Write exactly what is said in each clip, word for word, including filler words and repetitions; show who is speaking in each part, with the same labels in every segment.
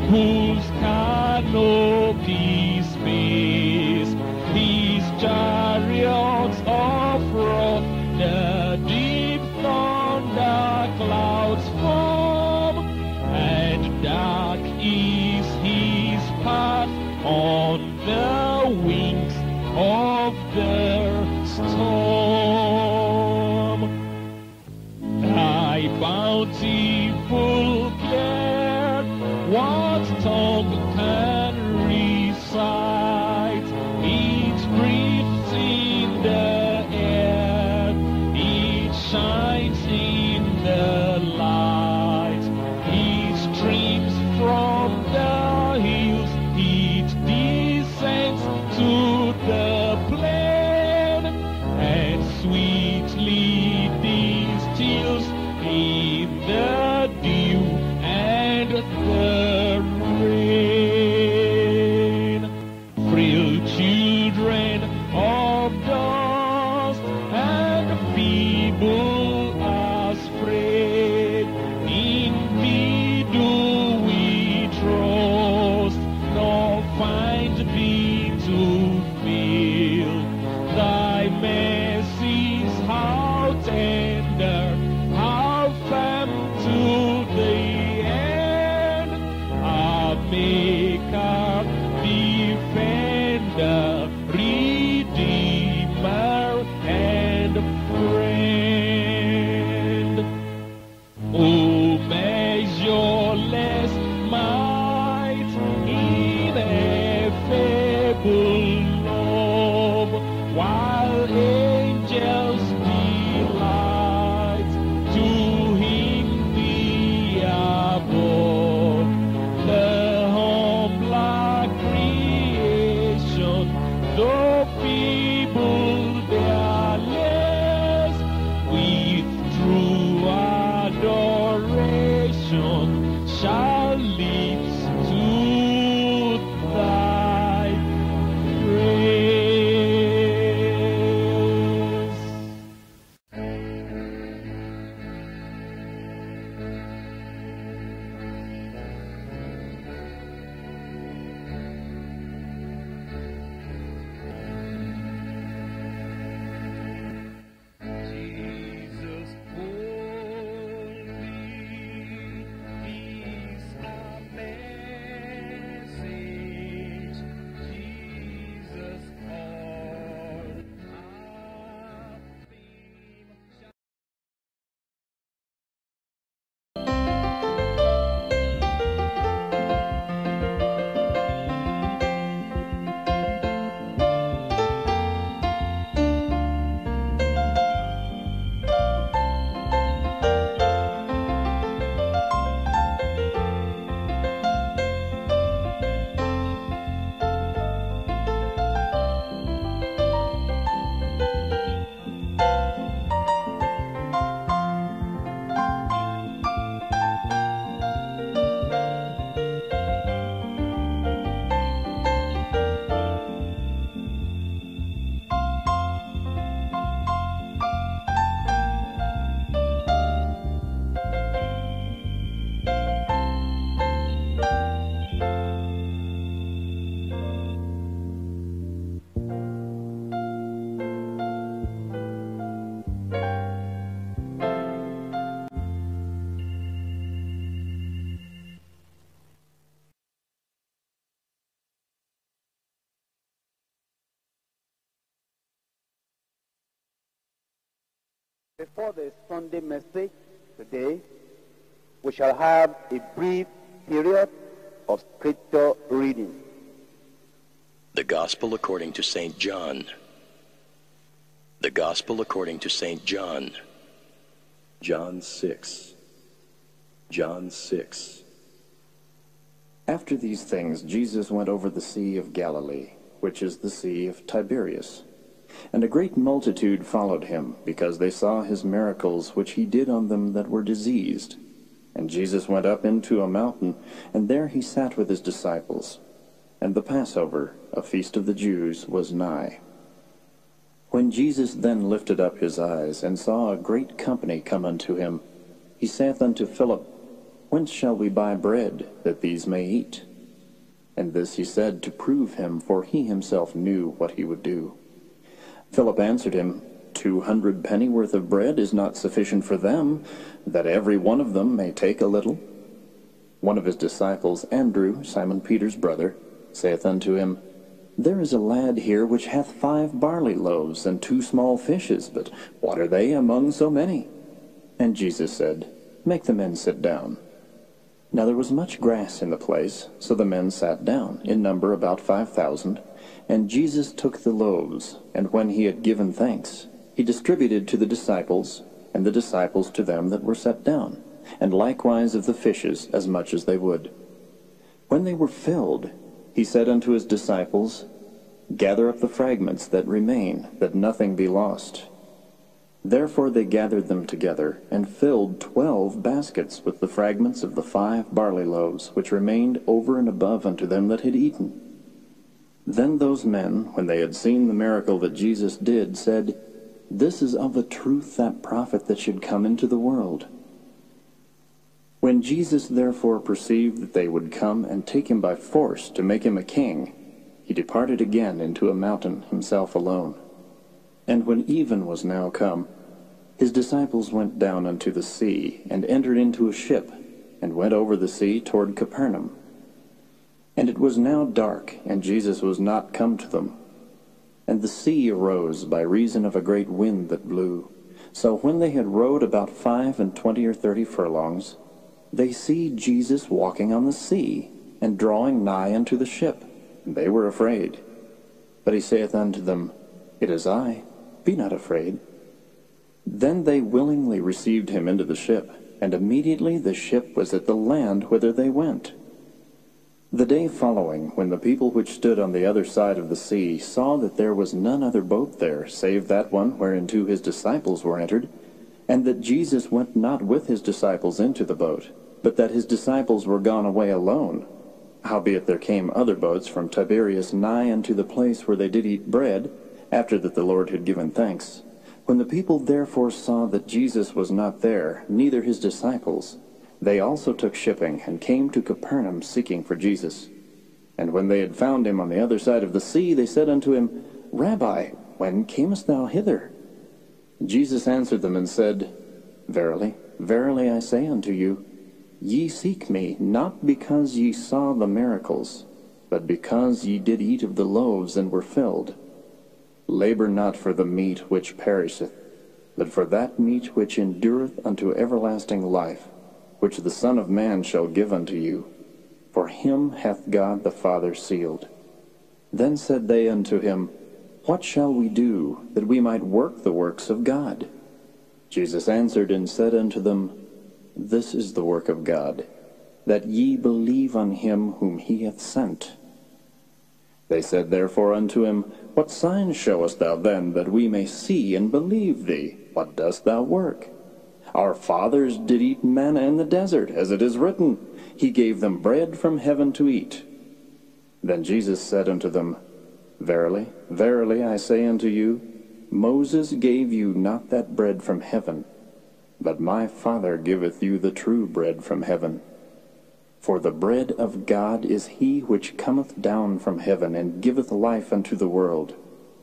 Speaker 1: whose canopy space, his chariots of wrath, the deep thunder clouds form, and dark is his path on the wings of the storm. Thy bountiful care, what tongue can recite? It breathes in the air, it shines in the light, it streams from the hills, it descends to the plain, and sweetly distills in the dew and the rain. Frail children of dust and feeble as frail, in thee do we trust, nor find thee to fail. Thy mercies how tender, how firm to the end, our Maker, Defender, Redeemer, and Friend. O measureless might, ineffable love, while angels delight to hymn thee above. The humbler creation, though feeble their less, with true adoration shall lips to thy praise. Jesus holy is our message. Jesus all our theme.
Speaker 2: Before the Sunday message today, we shall have a brief period of scripture reading.
Speaker 3: The Gospel according to Saint John. The Gospel according to Saint John.
Speaker 4: John six. John six. After these things, Jesus went over the Sea of Galilee, which is the Sea of Tiberias. And a great multitude followed him, because they saw his miracles which he did on them that were diseased. And Jesus went up into a mountain, and there he sat with his disciples. And the Passover, a feast of the Jews, was nigh. When Jesus then lifted up his eyes, and saw a great company come unto him, he saith unto Philip, Whence shall we buy bread, that these may eat? And this he said to prove him, for he himself knew what he would do. Philip answered him, Two hundred pennyworth of bread is not sufficient for them, that every one of them may take a little. One of his disciples, Andrew, Simon Peter's brother, saith unto him, There is a lad here which hath five barley loaves and two small fishes, but what are they among so many? And Jesus said, Make the men sit down. Now there was much grass in the place, so the men sat down, in number about five thousand. And Jesus took the loaves, and when he had given thanks, he distributed to the disciples, and the disciples to them that were set down, and likewise of the fishes as much as they would. When they were filled, he said unto his disciples, Gather up the fragments that remain, that nothing be lost. Therefore they gathered them together, and filled twelve baskets with the fragments of the five barley loaves, which remained over and above unto them that had eaten. Then those men, when they had seen the miracle that Jesus did, said, This is of a truth that prophet that should come into the world. When Jesus therefore perceived that they would come and take him by force to make him a king, he departed again into a mountain himself alone. And when even was now come, his disciples went down unto the sea, and entered into a ship, and went over the sea toward Capernaum. And it was now dark, and Jesus was not come to them. And the sea arose by reason of a great wind that blew. So when they had rowed about five and twenty or thirty furlongs, they see Jesus walking on the sea, and drawing nigh unto the ship. And they were afraid. But he saith unto them, It is I, be not afraid. Then they willingly received him into the ship, and immediately the ship was at the land whither they went. The day following, when the people which stood on the other side of the sea saw that there was none other boat there, save that one whereinto his disciples were entered, and that Jesus went not with his disciples into the boat, but that his disciples were gone away alone, howbeit there came other boats from Tiberias nigh unto the place where they did eat bread, after that the Lord had given thanks. When the people therefore saw that Jesus was not there, neither his disciples, they also took shipping, and came to Capernaum seeking for Jesus. And when they had found him on the other side of the sea, they said unto him, Rabbi, when camest thou hither? Jesus answered them and said, Verily, verily I say unto you, Ye seek me, not because ye saw the miracles, but because ye did eat of the loaves and were filled. Labor not for the meat which perisheth, but for that meat which endureth unto everlasting life, which the Son of Man shall give unto you. For him hath God the Father sealed. Then said they unto him, What shall we do, that we might work the works of God? Jesus answered and said unto them, This is the work of God, that ye believe on him whom he hath sent. They said therefore unto him, What sign showest thou then, that we may see and believe thee? What dost thou work? Our fathers did eat manna in the desert, as it is written, He gave them bread from heaven to eat. Then Jesus said unto them, Verily, verily, I say unto you, Moses gave you not that bread from heaven, but my Father giveth you the true bread from heaven. For the bread of God is he which cometh down from heaven, and giveth life unto the world.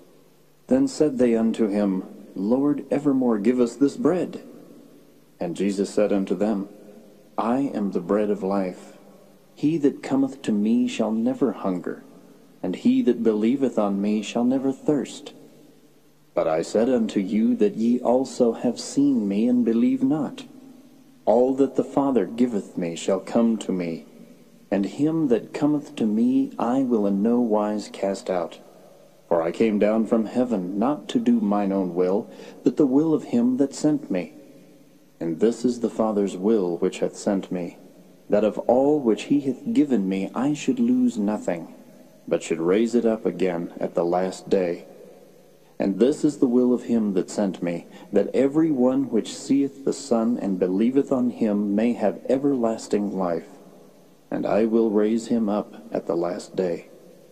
Speaker 4: Then said they unto him, Lord, evermore give us this bread. And Jesus said unto them, I am the bread of life. He that cometh to me shall never hunger, and he that believeth on me shall never thirst. But I said unto you that ye also have seen me, and believe not. All that the Father giveth me shall come to me, and him that cometh to me I will in no wise cast out. For I came down from heaven, not to do mine own will, but the will of him that sent me. And this is the Father's will which hath sent me, that of all which he hath given me I should lose nothing, but should raise it up again at the last day. And this is the will of him that sent me, that every one which seeth the Son and believeth on him may have everlasting life, and I will raise him up at the last day.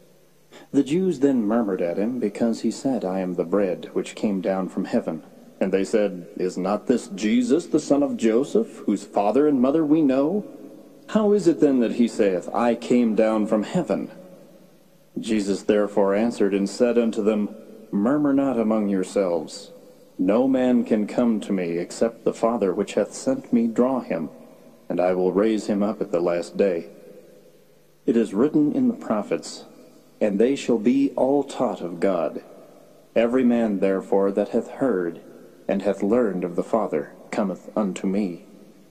Speaker 4: The Jews then murmured at him, because he said, I am the bread which came down from heaven. And they said, Is not this Jesus, the son of Joseph, whose father and mother we know? How is it then that he saith, I came down from heaven? Jesus therefore answered and said unto them, Murmur not among yourselves. No man can come to me, except the Father which hath sent me draw him, and I will raise him up at the last day. It is written in the prophets, And they shall be all taught of God. Every man therefore that hath heard, and hath learned of the Father, cometh unto me.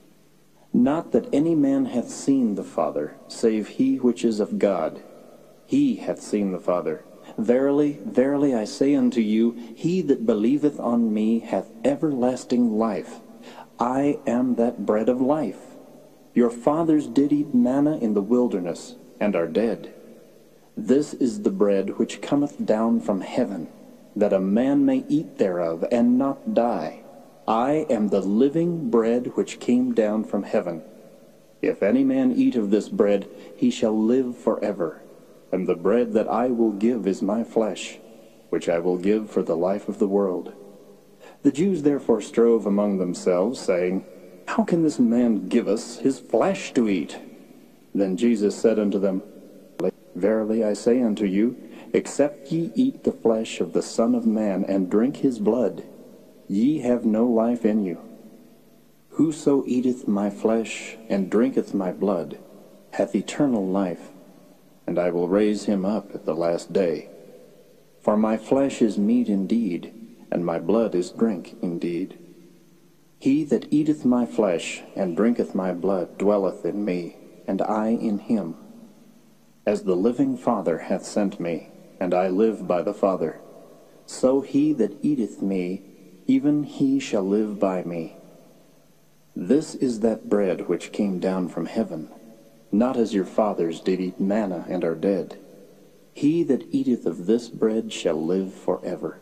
Speaker 4: Not that any man hath seen the Father, save he which is of God. He hath seen the Father. Verily, verily, I say unto you, he that believeth on me hath everlasting life. I am that bread of life. Your fathers did eat manna in the wilderness, and are dead. This is the bread which cometh down from heaven, that a man may eat thereof, and not die. I am the living bread which came down from heaven. If any man eat of this bread, he shall live forever. And the bread that I will give is my flesh, which I will give for the life of the world. The Jews therefore strove among themselves, saying, How can this man give us his flesh to eat? Then Jesus said unto them, Verily I say unto you, except ye eat the flesh of the Son of Man, and drink his blood, ye have no life in you. Whoso eateth my flesh, and drinketh my blood, hath eternal life, and I will raise him up at the last day. For my flesh is meat indeed, and my blood is drink indeed. He that eateth my flesh, and drinketh my blood, dwelleth in me, and I in him. As the living Father hath sent me, and I live by the Father, so he that eateth me, even he shall live by me. This is that bread which came down from heaven, not as your fathers did eat manna and are dead. He that eateth of this bread shall live forever.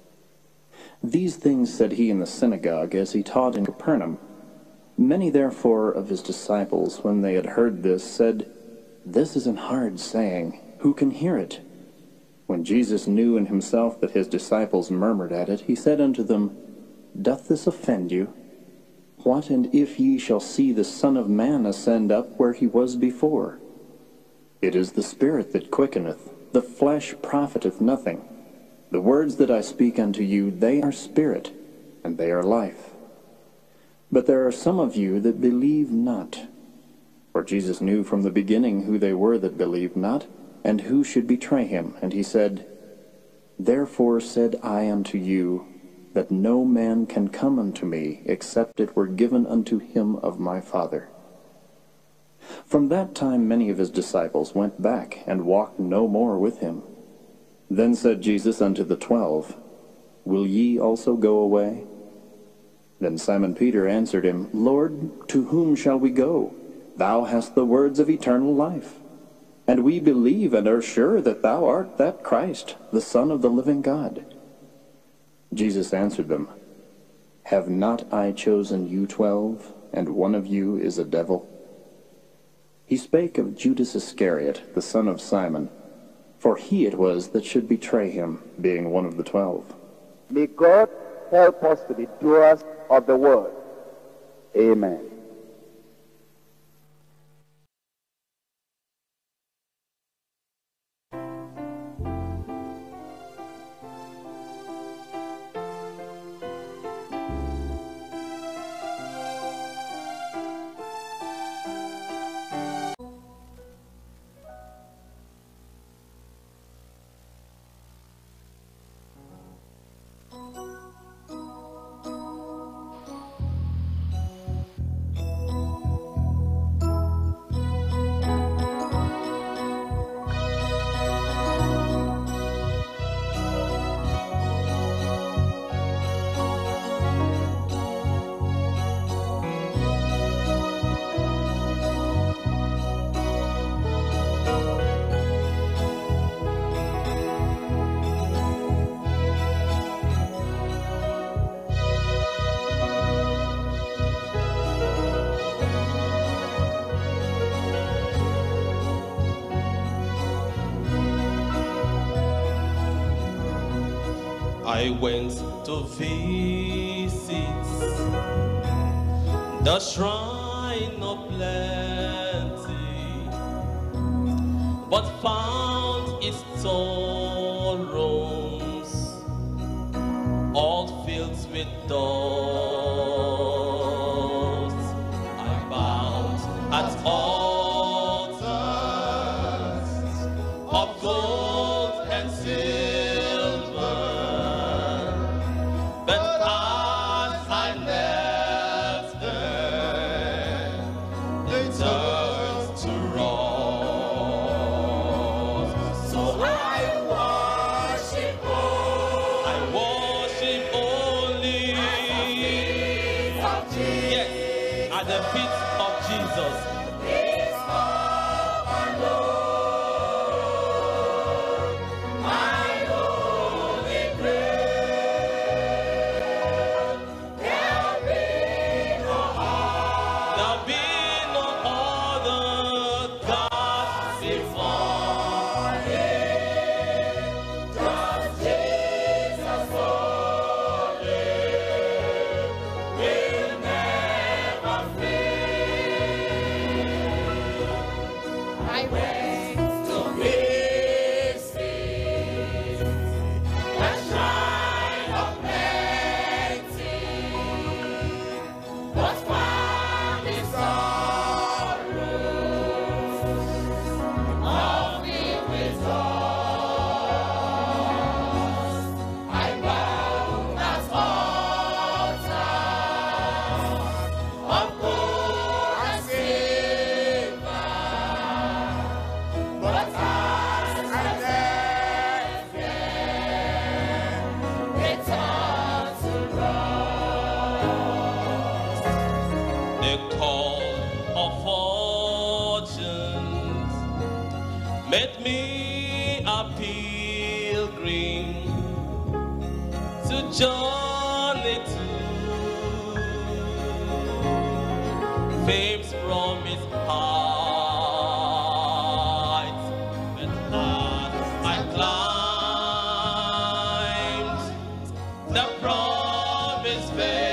Speaker 4: These things said he in the synagogue, as he taught in Capernaum. Many therefore of his disciples, when they had heard this, said, This is an hard saying. Who can hear it? When Jesus knew in himself that his disciples murmured at it, he said unto them, Doth this offend you? What and if ye shall see the Son of Man ascend up where he was before? It is the Spirit that quickeneth, the flesh profiteth nothing. The words that I speak unto you, they are spirit, and they are life. But there are some of you that believe not. For Jesus knew from the beginning who they were that believed not, and who should betray him. And he said, Therefore said I unto you, that no man can come unto me, except it were given unto him of my Father. From that time many of his disciples went back, and walked no more with him. Then said Jesus unto the twelve, Will ye also go away? Then Simon Peter answered him, Lord, to whom shall we go? Thou hast the words of eternal life. And we believe and are sure that thou art that Christ, the Son of the living God. Jesus answered them, Have not I chosen you twelve, and one of you is a devil? He spake of Judas Iscariot, the son of Simon, for he it was that should betray him, being one of the twelve.
Speaker 2: May God help us to be doers of the word. Amen.
Speaker 1: I went to visit the shrine of plenty, but found its storerooms all filled with dust. I bowed at altars of gold and silver, but as I knelt there, they turned to rust. So I worship, I worship only, yes, at the feet of Jesus. The call of fortunes made me a pilgrim to journey to fame's promised heights. But as I climbed the promised faith,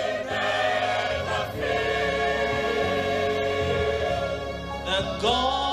Speaker 1: God